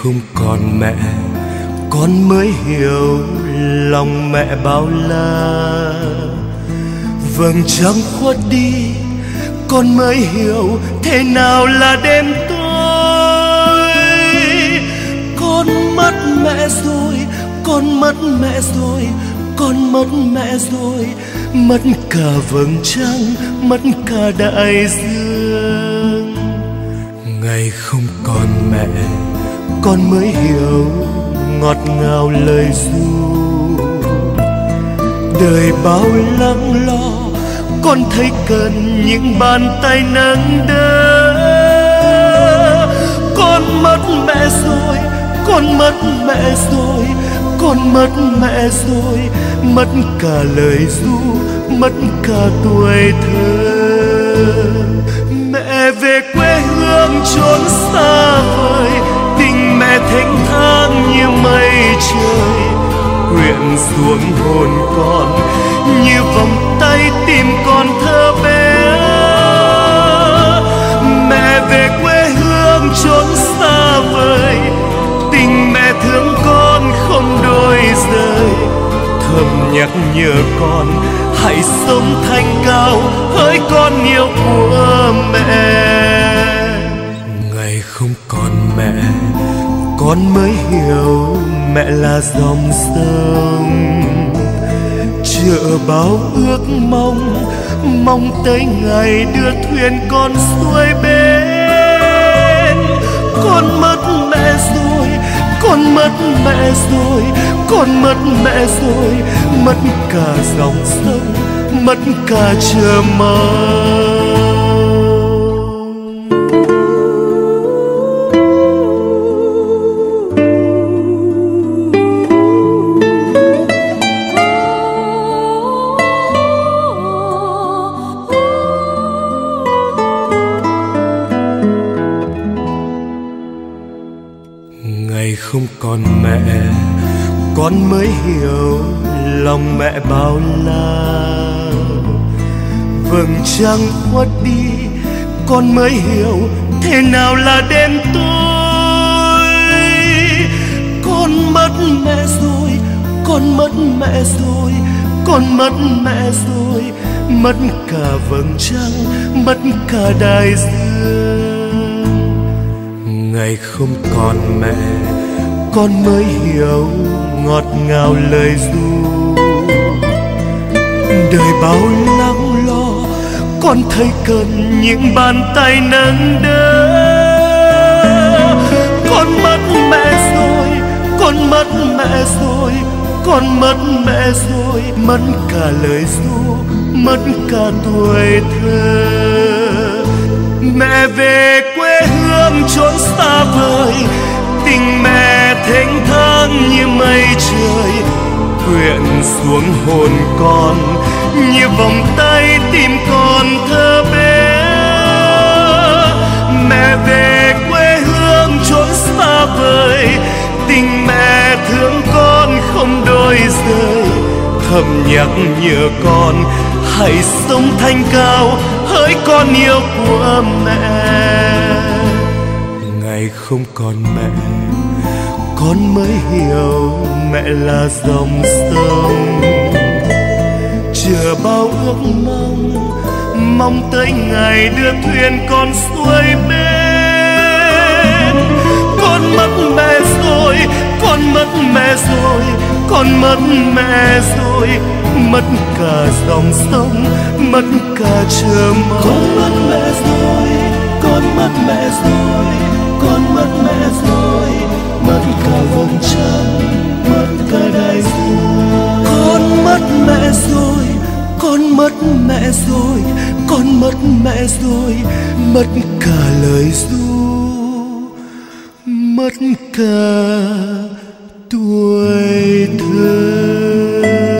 không còn mẹ, con mới hiểu lòng mẹ bao la. Vầng trăng khuất đi, con mới hiểu thế nào là đêm tối. Con mất mẹ rồi, con mất mẹ rồi, con mất mẹ rồi, mất cả vầng trăng, mất cả đại dương. Ngày không còn mẹ, con mới hiểu ngọt ngào lời ru. Đời bao lắng lo, con thấy cần những bàn tay nâng đỡ. Con mất mẹ rồi, con mất mẹ rồi, con mất mẹ rồi, mất cả lời ru, mất cả tuổi thơ. Mẹ về quê hương chốn xa vời, tình mẹ thênh thang như mây trời, quyện xuống hồn con như vòng tay tìm con thơ bé. Mẹ về quê hương chốn xa vời, tình mẹ thương con không đôi rời, thầm nhắc nhở con hãy sống thanh cao hỡi con yêu của mẹ. Ngày không còn mẹ, con mới hiểu mẹ là dòng sông, chở bao ước mong, mong tới ngày đưa thuyền con xuôi bên. Con mất mẹ rồi, con mất mẹ rồi, con mất mẹ rồi, mất cả dòng sông, mất cả chờ mong. Ngày không còn mẹ, con mới hiểu lòng mẹ bao la. Vầng trăng khuất đi, con mới hiểu thế nào là đêm tối. Con mất mẹ rồi, con mất mẹ rồi, con mất mẹ rồi, mất cả vầng trăng, mất cả đại dương. Ngày không còn mẹ, con mới hiểu ngọt ngào lời ru. Đời bao lắng lo, con thấy cần những bàn tay nâng đỡ. Con mất mẹ rồi, con mất mẹ rồi, con mất mẹ rồi, mất cả lời ru, mất cả tuổi thơ. Mẹ về quê hương chốn xa vời, tình mẹ thênh thang như mây trời, quyện xuống hồn con như vòng tay tìm con thơ bé. Mẹ về quê hương chốn xa vời, tình mẹ thương con không đôi rời, thầm nhắc nhở con hãy sống thanh cao hỡi con yêu của mẹ. Ngày không còn mẹ, con mới hiểu mẹ là dòng sông, chờ bao ước mong, mong tới ngày đưa thuyền con xuôi bên. Con mất mẹ rồi, con mất mẹ rồi, con mất mẹ rồi, mất cả dòng sông, mất cả chờ mong. Con mất mẹ rồi, con mất mẹ rồi, con mất mẹ rồi, mất cả vầng trăng, mất cả đại dương. Con mất mẹ rồi, con mất mẹ rồi, con mất mẹ rồi, mất cả lời ru, mất cả tuổi thơ.